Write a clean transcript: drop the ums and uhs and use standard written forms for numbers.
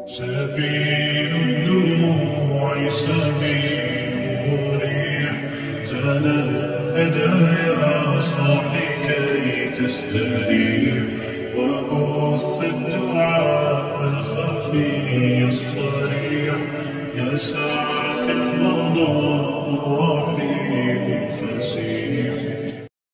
سبيل الدموع سبيل مريح، تنهد يا صاحي كي تستريح، وبث الدعاء الخفي الصريح، يسعك الفضاء الرحيم الفسيح.